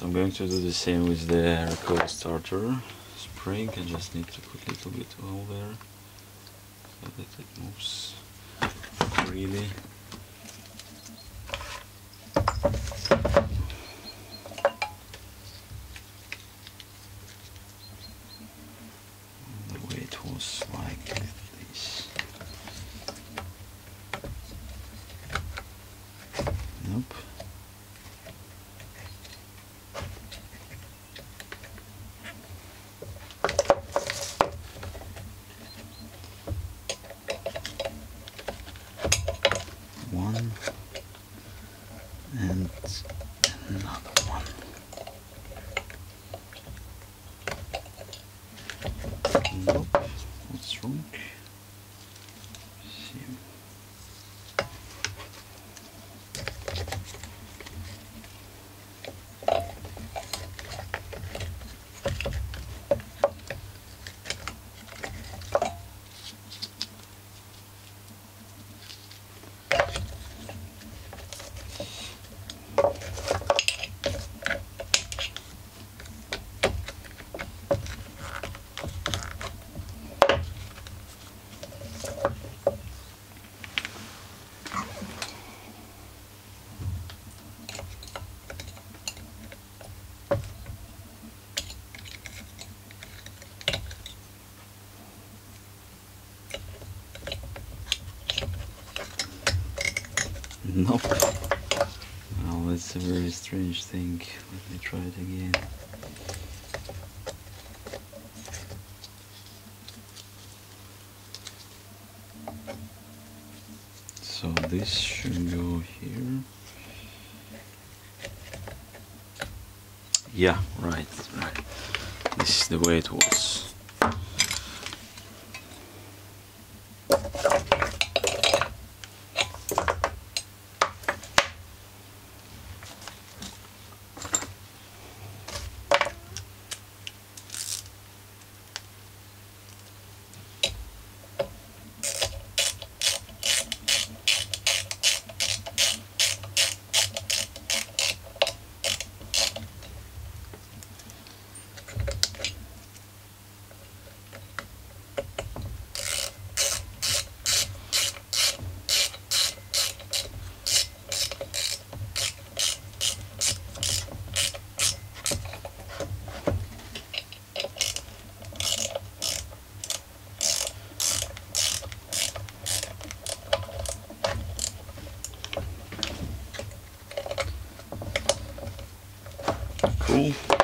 So I'm going to do the same with the Recoil starter spring. I just need to put a little bit of oil there so that it moves freely. The weight was like this. Nope. One and another one. Nope, what's wrong? See. Nope. Well, that's a very strange thing. Let me try it again. So this should go here. Yeah, right. This is the way it was. Cool.